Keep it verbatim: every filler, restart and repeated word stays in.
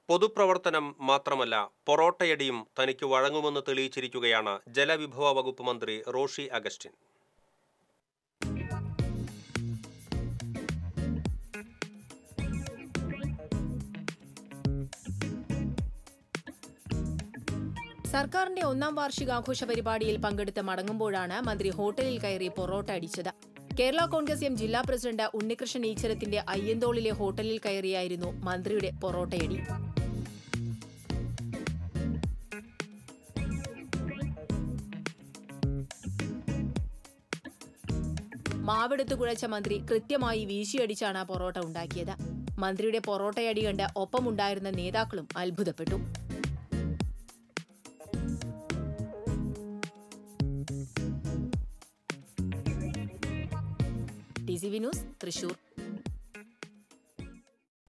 പൊതുപ്രവർത്തനം മാത്രമല്ല പൊറോട്ടയടിയും തനിക്ക് വഴങ്ങുമെന്ന് തെളിയിച്ചിരിക്കുകയാണ് ജലവിഭവ വകുപ്പ് മന്ത്രി റോഷി അഗസ്റ്റിൻ. സർക്കാരിന്റെ ഒന്നാം വാർഷികാഘോഷ പരിപാടിയിൽ പങ്കെടുത്ത് മടങ്ങുമ്പോഴാണ് മന്ത്രി ഹോട്ടലിൽ കയറി പൊറോട്ട അടിച്ചത്. കേരള കോൺഗ്രസ് എം ജില്ലാ പ്രസിഡന്റ് ഉണ്ണികൃഷ്ണൻ ഈച്ചരത്തിന്റെ അയ്യന്തോളിലെ ഹോട്ടലിൽ കയറിയായിരുന്നു മന്ത്രിയുടെ പൊറോട്ടയടി. മാവെടുത്തു കുഴച്ച മന്ത്രി കൃത്യമായി വീശിയടിച്ചാണ് പൊറോട്ട ഉണ്ടാക്കിയത്. മന്ത്രിയുടെ പൊറോട്ടയടി കണ്ട് ഒപ്പമുണ്ടായിരുന്ന നേതാക്കളും അത്ഭുതപ്പെട്ടു. T C V news, Thrissur.